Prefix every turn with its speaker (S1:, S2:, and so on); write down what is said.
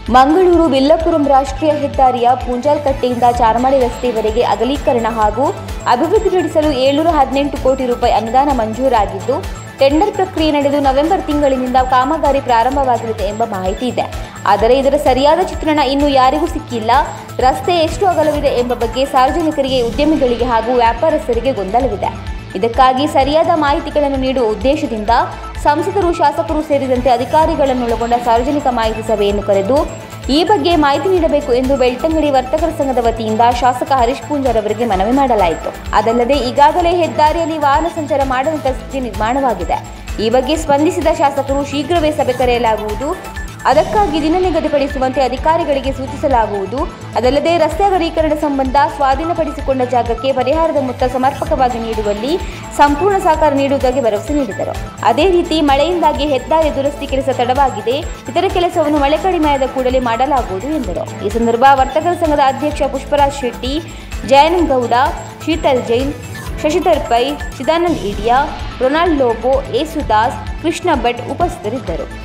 S1: ಮಂಗಳೂರು ವಿಲ್ಲಪುರಂ ರಾಷ್ಟ್ರೀಯ ಹೆದ್ದಾರಿಯ ಪೂಂಜಾಲ್ಕಟ್ಟೆಯಿಂದ ಚಾರ್ಮಾಡಿ ರಸ್ತೆಯವರೆಗೆ ಅಗಲೀಕರಣ ಹಾಗೂ ಅಭಿವೃದ್ಧಿಪಡಿಸಲು 718 ಕೋಟಿ ರೂಪಾಯಿ ಅನುದಾನ ಮಂಜೂರಾಗಿದ್ದು, ಟೆಂಡರ್ ಪ್ರಕ್ರಿಯೆ ನಡೆದು ನವೆಂಬರ್ ತಿಂಗಳಿನಿಂದ ಕಾಮಗಾರಿ ಪ್ರಾರಂಭವಾಗಲಿದೆ ಎಂಬ ಮಾಹಿತಿ ಇದೆ. ಆದರೆ ಇದರ ಸರಿಯಾದ ಚಿತ್ರಣ ಇನ್ನೂ ಯಾರಿಗೂ ಸಿಕ್ಕಿಲ್ಲ. ರಸ್ತೆ ಎಷ್ಟು ಅಗಲವಿದೆ ಎಂಬ ಬಗ್ಗೆ ಸಾರ್ವಜನಿಕರಿಗೆ, ಉದ್ಯಮಿಗಳಿಗೆ ಹಾಗೂ ವ್ಯಾಪಾರಸ್ಥರಿಗೆ ಗೊಂದಲವಿದೆ. ಇದಕ್ಕಾಗಿ ಸರಿಯಾದ ಮಾಹಿತಿಗಳನ್ನು ನೀಡುವ ಉದ್ದೇಶದಿಂದ ಸಂಸದರು, ಶಾಸಕರು ಸೇರಿದಂತೆ ಅಧಿಕಾರಿಗಳನ್ನೊಳಗೊಂಡ ಸಾರ್ವಜನಿಕ ಮಾಹಿತಿ ಸಭೆಯನ್ನು ಕರೆದು ಈ ಬಗ್ಗೆ ಮಾಹಿತಿ ನೀಡಬೇಕು ಎಂದು ಬೆಳ್ತಂಗಡಿ ವರ್ತಕರ ಸಂಘದ ವತಿಯಿಂದ ಶಾಸಕ ಹರೀಶ್ ಪೂಂಜಾರ್ ಅವರಿಗೆ ಮನವಿ ಮಾಡಲಾಯಿತು. ಅದಲ್ಲದೆ ಈಗಾಗಲೇ ಹೆದ್ದಾರಿಯಲ್ಲಿ ವಾಹನ ಸಂಚಾರ ಮಾಡುವಂತಹ ಸ್ಥಿತಿ ನಿರ್ಮಾಣವಾಗಿದೆ. ಈ ಬಗ್ಗೆ ಸ್ಪಂದಿಸಿದ ಶಾಸಕರು ಶೀಘ್ರವೇ ಸಭೆ ಕರೆಯಲಾಗುವುದು, ಅದಕ್ಕಾಗಿ ದಿನ ನಿಗದಿಪಡಿಸುವಂತೆ ಅಧಿಕಾರಿಗಳಿಗೆ ಸೂಚಿಸಲಾಗುವುದು. ಅದಲ್ಲದೆ ರಸ್ತೆ ಅಗಲೀಕರಣ ಸಂಬಂಧ ಸ್ವಾಧೀನಪಡಿಸಿಕೊಂಡ ಜಾಗಕ್ಕೆ ಪರಿಹಾರದ ಮೊತ್ತ ಸಮರ್ಪಕವಾಗಿ ನೀಡುವಲ್ಲಿ ಸಂಪೂರ್ಣ ಸಹಕಾರ ನೀಡುವುದಾಗಿ ಭರವಸೆ ನೀಡಿದರು. ಅದೇ ರೀತಿ ಮಳೆಯಿಂದಾಗಿ ಹೆದ್ದಾರಿ ದುರಸ್ತಿ ಕೆಲಸ ತಡವಾಗಿದೆ, ಇದರ ಕೆಲಸವನ್ನು ಮಳೆ ಕಡಿಮೆಯಾದ ಕೂಡಲೇ ಮಾಡಲಾಗುವುದು ಎಂದರು. ಈ ಸಂದರ್ಭ ವರ್ತಕರ ಸಂಘದ ಅಧ್ಯಕ್ಷ ಪುಷ್ಪರಾಜ್ ಶೆಟ್ಟಿ, ಜಯನಂದ್ ಗೌಡ, ಶೀತಲ್ ಜೈನ್, ಶಶಿಧರ್ ಪೈ, ಚಿದಾನಂದ್ ಇಡಿಯಾ, ರೊನಾಲ್ಡ್ ಲೋಬೋ, ಏಸುದಾಸ್, ಕೃಷ್ಣ ಭಟ್ ಉಪಸ್ಥಿತರಿದ್ದರು.